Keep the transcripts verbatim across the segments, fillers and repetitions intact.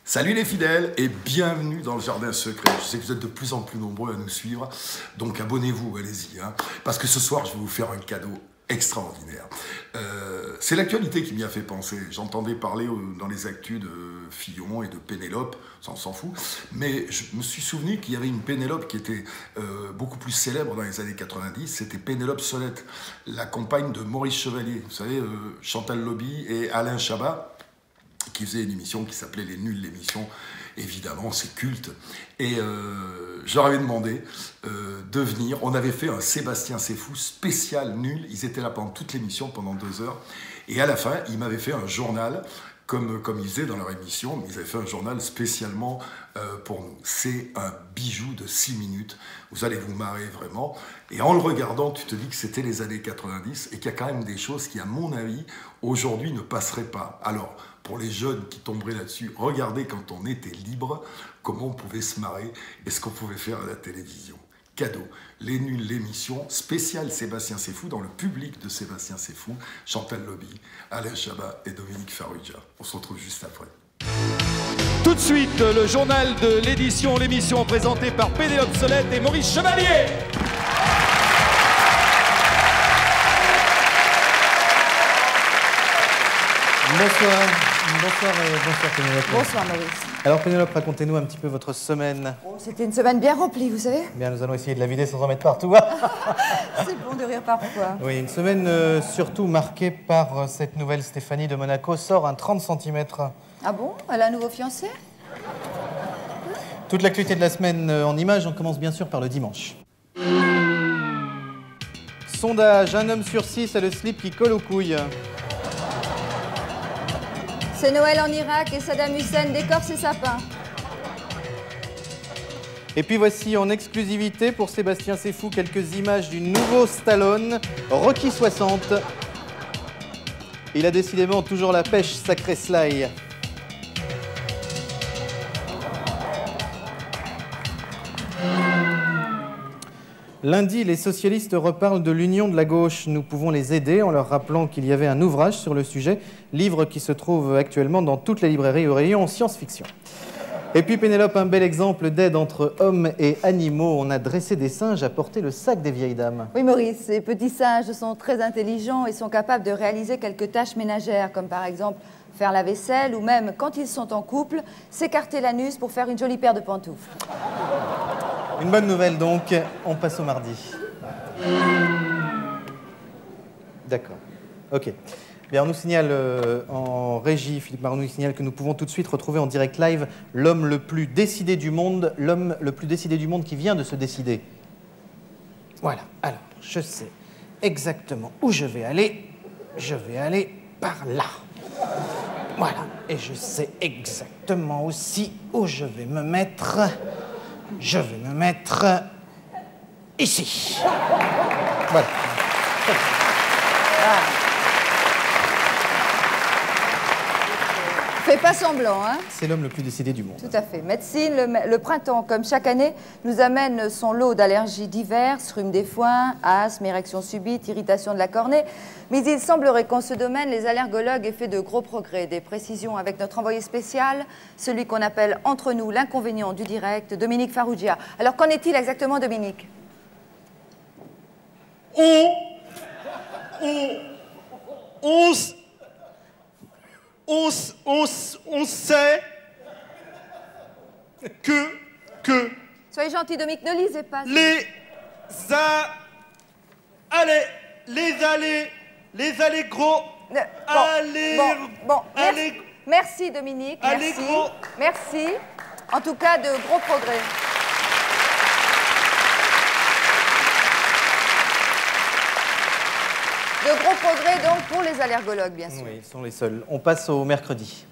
Salut les fidèles et bienvenue dans le Jardin Secret. Je sais que vous êtes de plus en plus nombreux à nous suivre, donc abonnez-vous, allez-y, hein, parce que ce soir, je vais vous faire un cadeau extraordinaire. Euh, c'est l'actualité qui m'y a fait penser. J'entendais parler euh, dans les actus de Fillon et de Pénélope, ça on s'en fout, mais je me suis souvenu qu'il y avait une Pénélope qui était euh, beaucoup plus célèbre dans les années quatre-vingt-dix, c'était Pénélope Solette, la compagne de Maurice Chevalier, vous savez, euh, Chantal Lobby et Alain Chabat, qui faisait une émission qui s'appelait Les Nuls, l'émission, évidemment, c'est culte. Et euh, je leur avais demandé euh, de venir. On avait fait un Sébastien C'est Fou spécial nul. Ils étaient là pendant toute l'émission, pendant deux heures. Et à la fin, ils m'avaient fait un journal, comme, comme ils faisaient dans leur émission, mais ils avaient fait un journal spécialement euh, pour nous. C'est un bijou de six minutes. Vous allez vous marrer vraiment. Et en le regardant, tu te dis que c'était les années quatre-vingt-dix et qu'il y a quand même des choses qui, à mon avis, aujourd'hui ne passeraient pas. Alors, pour les jeunes qui tomberaient là-dessus, regardez quand on était libre, comment on pouvait se marrer et ce qu'on pouvait faire à la télévision. Cadeau, Les Nuls, l'émission spéciale Sébastien C'est Fou, dans le public de Sébastien C'est Fou, Chantal Lobby, Alain Chabat et Dominique Farrugia. On se retrouve juste après. Tout de suite, le journal de l'édition, l'émission présentée par Pénélope Solette et Maurice Chevalier. Bonsoir, bonsoir, euh, bonsoir Pénélope. Bonsoir Maurice. Alors Pénélope, racontez-nous un petit peu votre semaine. Oh, c'était une semaine bien remplie, vous savez. Bien, nous allons essayer de la vider sans en mettre partout. C'est bon de rire parfois. Oui, une semaine euh, surtout marquée par euh, cette nouvelle Stéphanie de Monaco sort un trente centimètres. Ah bon? Elle a un nouveau fiancé? Toute l'actualité de la semaine euh, en images, on commence bien sûr par le dimanche. Sondage, un homme sur six a le slip qui colle aux couilles. C'est Noël en Irak et Saddam Hussein décore ses sapins. Et puis voici en exclusivité pour Sébastien C'est Fou quelques images du nouveau Stallone, Rocky soixante. Il a décidément toujours la pêche, sacré Sly. Lundi, les socialistes reparlent de l'union de la gauche. Nous pouvons les aider en leur rappelant qu'il y avait un ouvrage sur le sujet, livre qui se trouve actuellement dans toutes les librairies au rayon science-fiction. Et puis Pénélope, un bel exemple d'aide entre hommes et animaux. On a dressé des singes à porter le sac des vieilles dames. Oui Maurice, ces petits singes sont très intelligents et sont capables de réaliser quelques tâches ménagères, comme par exemple faire la vaisselle ou même, quand ils sont en couple, s'écarter l'anus pour faire une jolie paire de pantoufles. Une bonne nouvelle donc, on passe au mardi. D'accord, ok. Bien, on nous signale euh, en régie, Philippe Marron nous signale que nous pouvons tout de suite retrouver en direct live l'homme le plus décidé du monde, l'homme le plus décidé du monde qui vient de se décider. Voilà, alors, je sais exactement où je vais aller. Je vais aller par là. Voilà, et je sais exactement aussi où je vais me mettre. Je vais me mettre ici. Voilà. Ah. Fais pas semblant, hein? C'est l'homme le plus décidé du monde. Tout à fait. Médecine, le, le printemps, comme chaque année, nous amène son lot d'allergies diverses, rhume des foins, asthme, érection subite, irritation de la cornée. Mais il semblerait qu'en ce domaine, les allergologues aient fait de gros progrès. Des précisions avec notre envoyé spécial, celui qu'on appelle entre nous l'inconvénient du direct, Dominique Farrugia. Alors qu'en est-il exactement, Dominique? On... On... On... On, on, on sait que, que Soyez gentil, Dominique, ne lisez pas. les a, allez, les allées, les allées gros, Ne- bon, allez, bon, bon, merci, allez, merci Dominique, allez, merci, gros. merci. En tout cas, de gros progrès. De gros progrès donc pour les allergologues, bien sûr. Oui, ils sont les seuls. On passe au mercredi.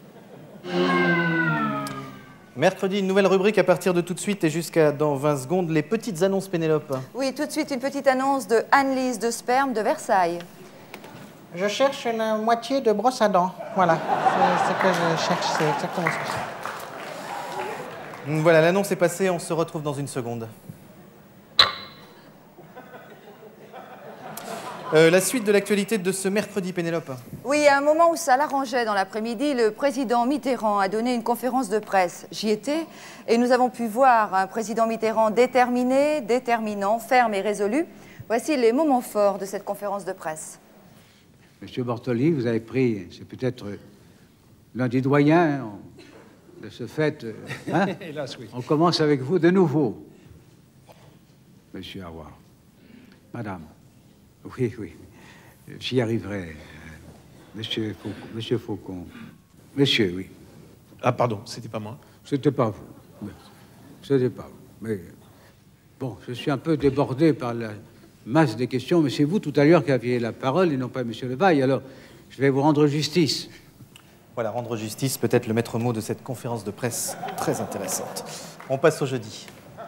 Mercredi, une nouvelle rubrique à partir de tout de suite et jusqu'à dans vingt secondes, les petites annonces Pénélope. Oui, tout de suite, une petite annonce de Anne-Lise de Sperme de Versailles. Je cherche une moitié de brosse à dents. Voilà, c'est ce que je cherche, c'est exactement ce que je cherche. Voilà, l'annonce est passée, on se retrouve dans une seconde. Euh, la suite de l'actualité de ce mercredi, Pénélope. Oui, à un moment où ça l'arrangeait dans l'après-midi, le président Mitterrand a donné une conférence de presse. J'y étais et nous avons pu voir un président Mitterrand déterminé, déterminant, ferme et résolu. Voici les moments forts de cette conférence de presse. Monsieur Bortoli, vous avez pris, c'est peut-être l'un des doyens de ce fait. Hein? Hélas, oui. On commence avec vous de nouveau. Monsieur Awa. Madame. Oui, oui. J'y arriverai. Monsieur Faucon. Monsieur Faucon. Monsieur, oui. Ah, pardon, c'était pas moi. C'était pas vous. C'était pas vous. Mais bon, je suis un peu débordé par la masse des questions, mais c'est vous tout à l'heure qui aviez la parole et non pas Monsieur Levaille. Alors, je vais vous rendre justice. Voilà, rendre justice, peut-être le maître mot de cette conférence de presse très intéressante. On passe au jeudi.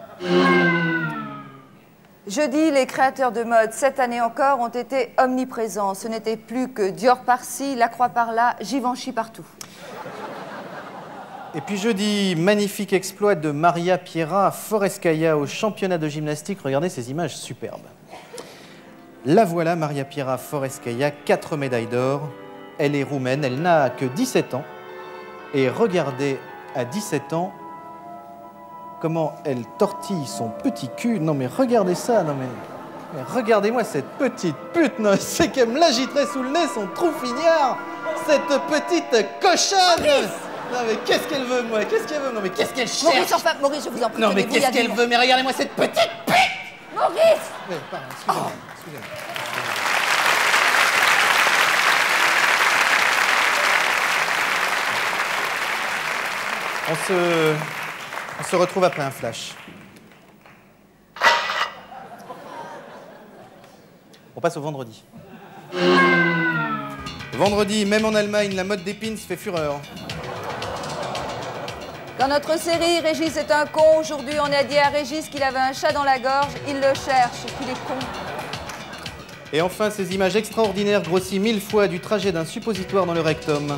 Jeudi, les créateurs de mode, cette année encore, ont été omniprésents. Ce n'était plus que Dior par-ci, Lacroix par-là, Givenchy partout. Et puis jeudi, magnifique exploit de Maria Piera Foreskaya au championnat de gymnastique. Regardez ces images superbes. La voilà, Maria Piera Foreskaya, quatre médailles d'or. Elle est roumaine, elle n'a que dix-sept ans. Et regardez, à dix-sept ans, comment elle tortille son petit cul. Non mais regardez ça, non mais... mais regardez-moi cette petite pute, non, c'est qu'elle me l'agiterait sous le nez, son trou fignard. Cette petite cochonne. Maurice! Non mais qu'est-ce qu'elle veut, moi? Qu'est-ce qu'elle veut? Non mais qu'est-ce qu'elle cherche? Maurice, enfin, Maurice, je vous en prie. Non mais tenez-vous, qu'est-ce il y a du qu'elle monde. veut? Mais regardez-moi cette petite pute. Maurice! Oui, pardon, excusez-moi, excusez-moi. On se... On se retrouve après un flash. On passe au vendredi. Vendredi, même en Allemagne, la mode des pins fait fureur. Dans notre série, Régis est un con. Aujourd'hui, on a dit à Régis qu'il avait un chat dans la gorge. Il le cherche, qu'il est con. Et enfin, ces images extraordinaires grossies mille fois du trajet d'un suppositoire dans le rectum.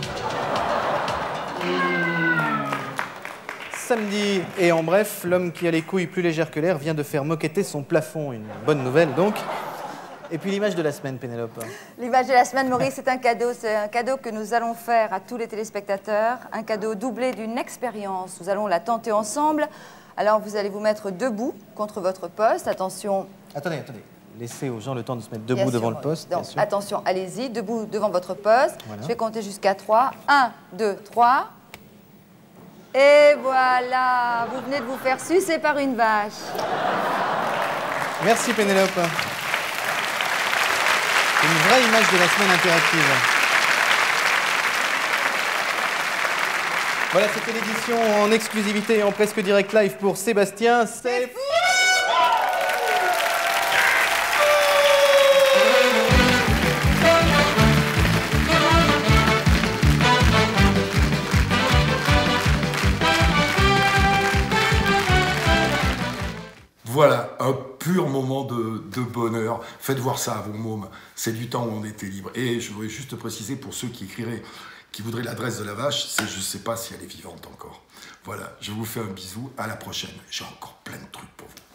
Samedi, et en bref, l'homme qui a les couilles plus légères que l'air vient de faire moqueter son plafond. Une bonne nouvelle, donc. Et puis l'image de la semaine, Pénélope. L'image de la semaine, Maurice, c'est un cadeau. C'est un cadeau que nous allons faire à tous les téléspectateurs. Un cadeau doublé d'une expérience. Nous allons la tenter ensemble. Alors, vous allez vous mettre debout contre votre poste. Attention. Attendez, attendez. Laissez aux gens le temps de se mettre debout Bien devant sûr, le poste. donc, bien sûr. attention, allez-y, debout devant votre poste. Voilà. Je vais compter jusqu'à trois. un, deux, trois. Et voilà, vous venez de vous faire sucer par une vache. Merci, Pénélope. Une vraie image de la semaine interactive. Voilà, c'était l'édition en exclusivité et en presque direct live pour Sébastien. C'est fou! Voilà, un pur moment de, de bonheur. Faites voir ça à vos mômes. C'est du temps où on était libre. Et je voudrais juste préciser pour ceux qui écriraient, qui voudraient l'adresse de la vache, c'est je ne sais pas si elle est vivante encore. Voilà, je vous fais un bisou. À la prochaine. J'ai encore plein de trucs pour vous.